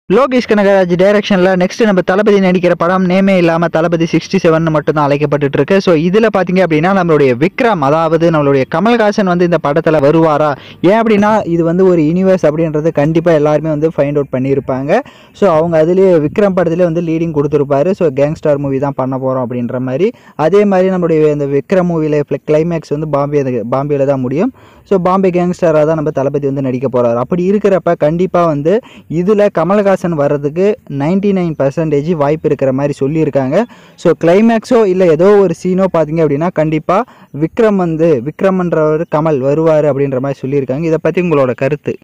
லோகேஷ் கனகராஜ் டைரக்ஷனில் நெக்ஸ்ட் நம்ம தளபதி நடிக்கிற படம் நேமே இல்லாமல் தளபதி 67 மட்டும் தான் அழைக்கப்பட்டு இருக்கு. ஸோ இதில் பார்த்தீங்க அப்படின்னா நம்மளுடைய விக்ரம், அதாவது நம்மளுடைய கமல்ஹாசன் வந்து இந்த படத்தில் வருவாரா? ஏன் அப்படின்னா இது வந்து ஒரு யூனிவர்ஸ் அப்படின்றது கண்டிப்பாக எல்லாருமே வந்து ஃபைண்ட் அவுட் பண்ணியிருப்பாங்க. ஸோ அவங்க அதுலேயே விக்ரம் படத்துலேயே வந்து லீடிங் கொடுத்துருப்பாரு. ஸோ கேங்ஸ்டார் மூவி தான் பண்ண போகிறோம் அப்படின்ற மாதிரி. அதே மாதிரி நம்மளுடைய இந்த விக்ரம் மூவியில் கிளைமேக்ஸ் வந்து பாம்பேயில் தான் முடியும். ஸோ பாம்பே கேங்ஸ்டராக தான் நம்ம தளபதி வந்து நடிக்க போகிறார். அப்படி இருக்கிறப்ப கண்டிப்பாக வந்து இதில் கமல்ஹாசன் வர்றதுக்கு 99% வாய்ப்பு இருக்கிற மாதிரி சொல்லியிருக்காங்க. ஸோ கிளைமேக்ஸோ இல்லை ஏதோ ஒரு சீனோ பார்த்தீங்க அப்படின்னா கண்டிப்பாக விக்ரம்ன்ற ஒரு கமல் வருவார் அப்படின்ற மாதிரி சொல்லியிருக்காங்க. இதை பற்றி உங்களோட கருத்து?